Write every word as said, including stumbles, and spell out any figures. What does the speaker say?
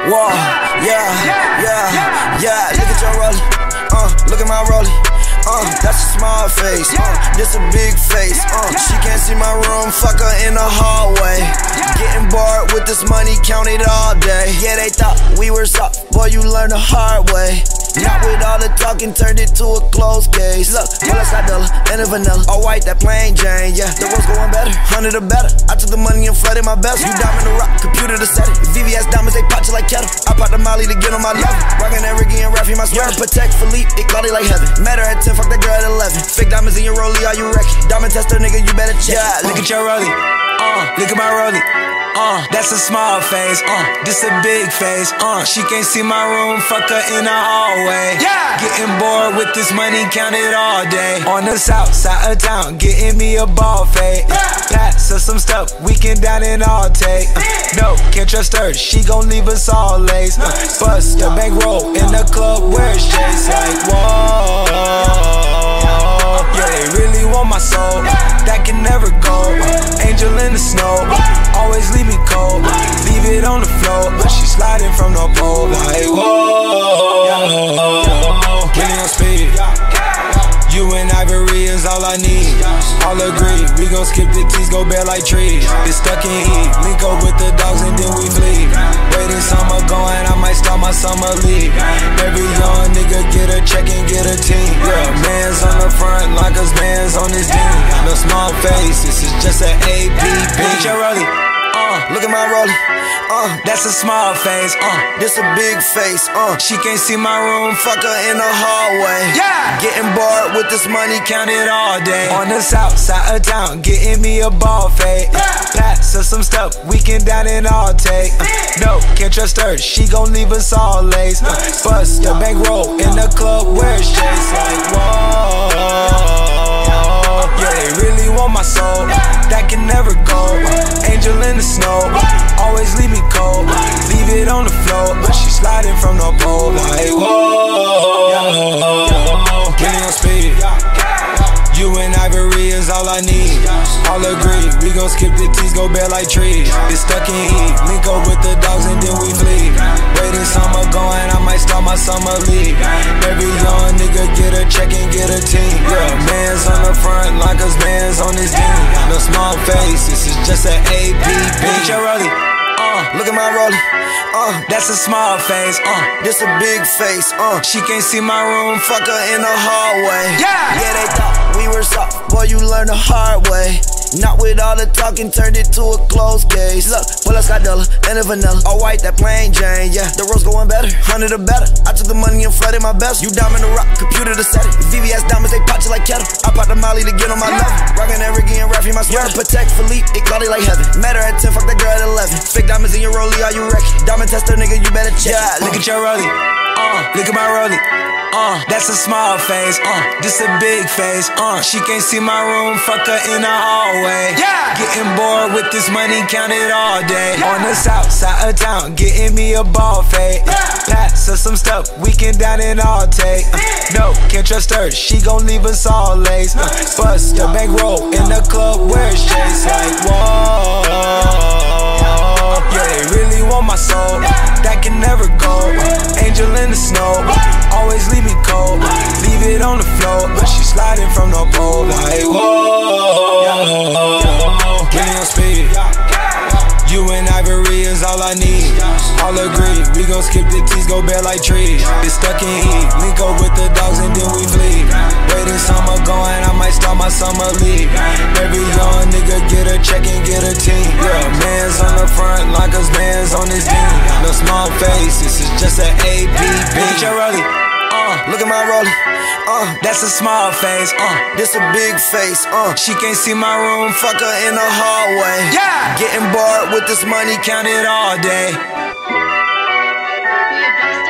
Whoa, yeah, yeah, yeah. Look at your rollie, uh, look at my rollie. Uh, that's a small face, uh, this a big face, uh, she can't see my room, fuck her in the hallway. Getting bored with this money, count it all day. Yeah, they thought we were soft, boy, you learn the hard way. Not with all the talking, turned it to a closed case. Look, well, it's got Dilla and a vanilla. All white, that plain Jane, yeah. The world's going better, hundred or better. I took the money and flooded my best. You diamond the rock, computer to set it. V V S diamonds, they pop you like kettle. I pop the molly to get on my level. Rockin' that Ricky and Raffy, my sweater. Protect Philippe, it called it like heaven. Met her at ten, fuck that girl at eleven. Fake diamonds in your rollie, are you wrecking? Diamond tester, nigga, you better check. Yeah, look at your rollie, uh, look at my rollie. Uh, that's a small face, uh, this a big face, uh, she can't see my room, fuck her in the hallway. Yeah. Getting bored with this money, count it all day. On the south side of town, getting me a ball fade. Uh, pass her some stuff, we can down and all take. Uh, no, can't trust her, she gon' leave us all laced. Uh, bust a bankroll in the club where it's chase. Like, whoa, yeah, they really want my soul, that can never go. Uh, angel in the snow, always leave me cold, leave it on the floor, but she sliding from the pole. Like, whoa, really on speed. You and Ivory is all I need. All agree, we gon' skip the T's, go bare like trees. It's stuck in heat, link up with the dogs and then we flee. Waiting summer going, I might start my summer league. Every young nigga get a check and get a team. Yeah, man's on the front like us man's on his team. No small face, this is just an A P B. Look at your rollie, uh, look at my rollie, uh, that's a small face, uh, this a big face, uh, she can't see my room, fuck her in the hallway. Yeah. Getting bored with this money, count it all day. On the south side of town, getting me a ball fade. Uh, pass her some stuff, we can down and all take. Uh, no, can't trust her, she gon' leave us all laced. Uh, bust a bankroll in the club where it's chase. Like, whoa, yeah, they really want my soul, that can never go. Uh, angel in the snow, always leave me cold, leave it on the floor, but she sliding from the pole. Like, whoa, really on speed. You and Ivory is all I need. All agree, we gon' skip the T's, go bare like trees. It's stuck in heat, link up with the dogs and then we flee. Waiting summer going, I might start my summer league. Every young nigga get a check and get a team. Yeah, man's on the front like us man's on his team. No small face, this is just an A P B. Look at your rollie, uh, look at my rollie, uh, that's a small face, uh, this a big face, uh, she can't see my room, fuck her in the hallway. Yeah. Yeah, they thought we were soft, boy, you learn the hard way. Not with all the talking, turned it to a closed case. Look, well, it's got Dilla and a vanilla. All white, that plain Jane, yeah. The road's going better, hundred or better. I took the money and flooded my best. You diamond the rock, computer to set it. V V S diamonds, they pop you like kettle. I pop the molly to get on my level. Rockin' that Ricky and Raffy, my sweater. Protect Philippe, it called it like heaven. Met her at ten, fuck that girl at eleven. Fake diamonds in your rollie, are you wrecking? Diamond tester, nigga, you better check. Yeah, look at your rollie, uh, look at my rollie. Uh, that's a small face, uh, this a big face, uh, she can't see my room, fuck her in the hallway. Yeah. Getting bored with this money, count it all day. Yeah. On the south side of town, getting me a ball fade. Uh, yeah. Pass her some stuff, we can down and all take. Uh, no, can't trust her, she gon' leave us all laced. Uh, bust a bankroll in the club where it's chase. Like, whoa, yeah, they really want my soul, that can never go. Uh, angel in the snow, always leave me cold, leave it on the floor, but she sliding from the pole. Like, whoa, really on speed. You and Ivory is all I need. All agree, we gon' skip the T's, go bare like trees. It's stuck in heat, link up with the dogs and then we flee. Waiting summer going, I might start my summer league. Every young nigga get a check and get a team. Yeah, man's on the front like us man's on his team. No small face, this is just an A P B. Look at your rollie, uh, look at my rollie, uh, that's a small face, uh, this a big face, uh, she can't see my room, fuck her in the hallway. Yeah. Getting bored with this money, count it all day.